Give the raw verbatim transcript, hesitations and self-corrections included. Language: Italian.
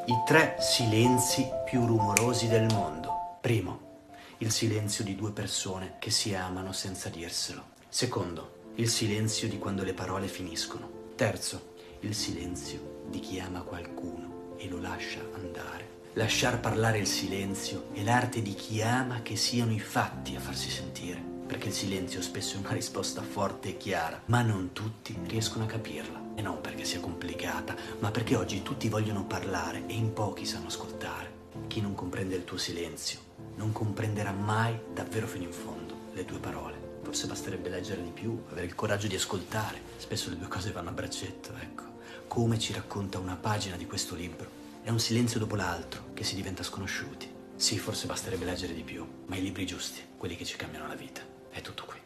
I tre silenzi più rumorosi del mondo. Primo, il silenzio di due persone che si amano senza dirselo. Secondo, il silenzio di quando le parole finiscono. Terzo, il silenzio di chi ama qualcuno e lo lascia andare. Lasciar parlare il silenzio è l'arte di chi ama che siano i fatti a farsi sentire, perché il silenzio spesso è una risposta forte e chiara, ma non tutti riescono a capirla. E non perché sia complicata, ma perché oggi tutti vogliono parlare e in pochi sanno ascoltare. Chi non comprende il tuo silenzio non comprenderà mai davvero fino in fondo le tue parole. Forse basterebbe leggere di più, avere il coraggio di ascoltare. Spesso le due cose vanno a braccetto, ecco. Come ci racconta una pagina di questo libro. È un silenzio dopo l'altro che si diventa sconosciuti. Sì, forse basterebbe leggere di più, ma i libri giusti, quelli che ci cambiano la vita. È tutto qui.